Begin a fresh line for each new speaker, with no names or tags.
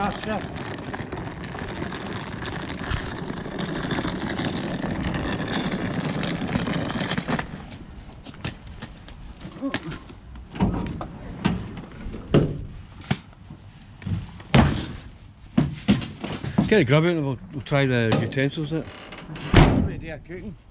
Start, chef.
Get a grab it and we'll try the utensils out.
Right there, cooking.